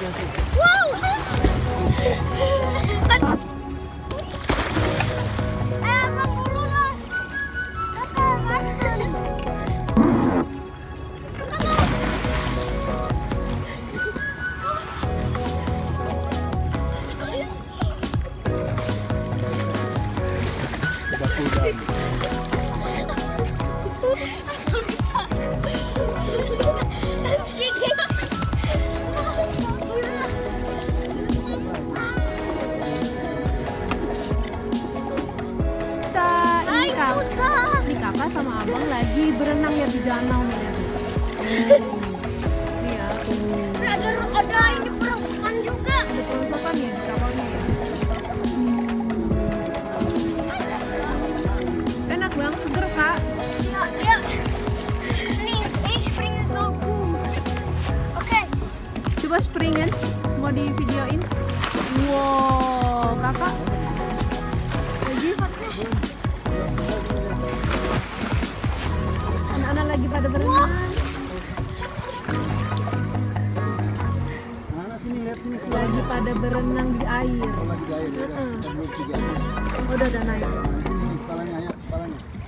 Wow. Abang dulu dong. Kakak, Martin. Ini kakak sama abang lagi berenang ya di danau nih. Iya. Ada ini perosokan juga. Ada perosokan ya di kapalnya ya. Enak banget, seger kak. Ya. Ini spring is so cool. Oke. Coba springen, mau di videoin. Wow, kakak. Lagi. Anak-anak lagi pada berenang. Lagi pada berenang di air. Udah naik. Kepalanya, kepalanya.